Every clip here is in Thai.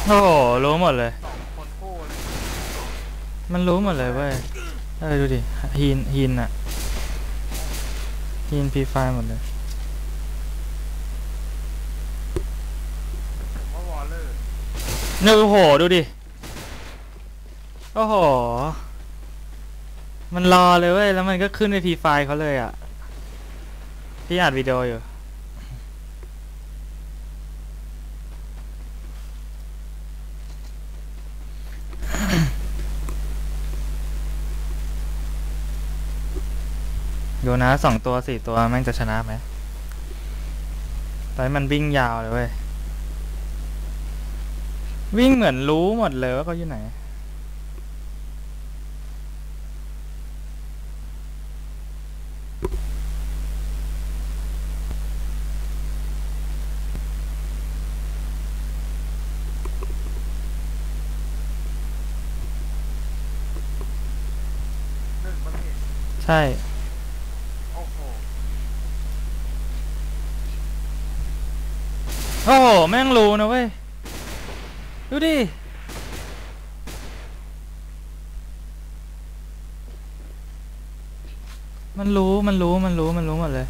โอ้โหรู้หมดเลยคนโก้เลยมันรู้หมดเลยเว้ยดูดิฮีนอะฮีนพีไฟหมดเลยว่าวอลเลอร์เนี่ยโอ้โหดูดิโอ้โหมันรอเลยเว้ยแล้วมันก็ขึ้นในพีไฟเขาเลยอะพี่อัดวิดีโออยู่ดูนะ2 ตัว4 ตัวแม่งจะชนะไหมแต่มันวิ่งยาวเลยเว้ยวิ่งเหมือนรู้หมดเลยว่าเขาอยู่ไหนหนึ่งประเภทใช่โอ้โหโอ้โหแม่งรู้นะเว้ยดูดิมันรู้หมดเลย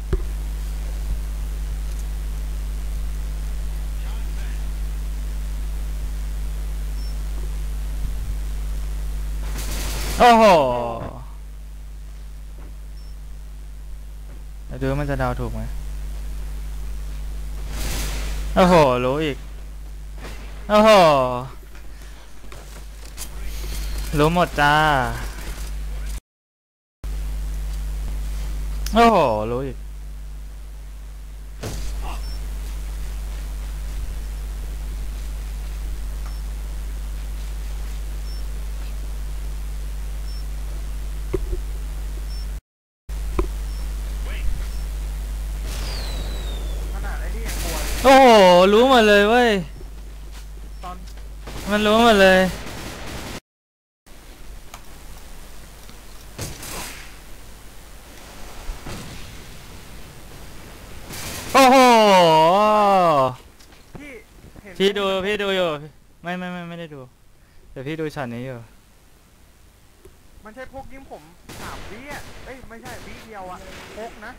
โอ้โหเดี๋ยวดูว่ามันจะเดาถูกไหมโอ้โหรู้อีกโอ้โหรู้หมดจ้าโอ้โหรู้อีกขนาดไอ้นี่ยังกลัวเลยโอ้โหรู้หมดเลยเว้ยตอนมันรู้หมดเลยโอ้โหที่เห็นพี่ดูอยู่ไม่ได้ดูแต่พี่ดูช็อตนี้อยู่มันใช่พกยิ้มผม3 วิอ่ะเอ้ยไม่ใช่วิเดียวอ่ะพกนะ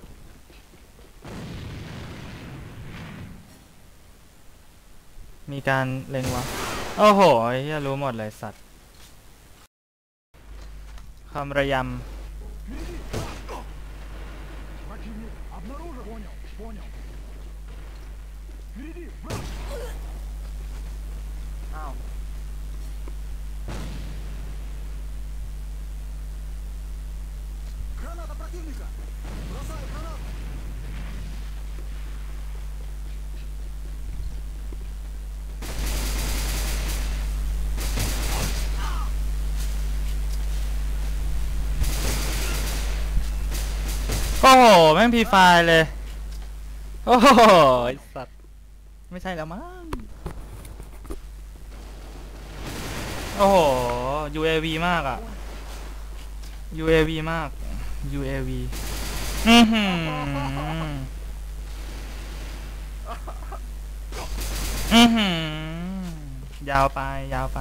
มีการเล็งวะโอ้โหเฮียรู้หมดเลยสัตว์คำระยำอ้าวโอ้โหแม่งพีไฟเลยโอ้โหไอ้สัตว์ไม่ใช่แล้วมั้งโอ้โห UAV มากอะ UAV มาก UAV อือหือหือยาวไปยาวไป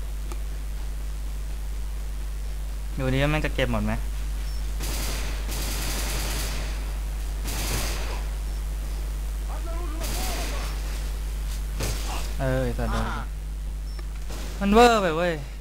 ดูดิว่ามันจะเก็บหมดไหมแต่โดนมันเวอร์ไปเว้ย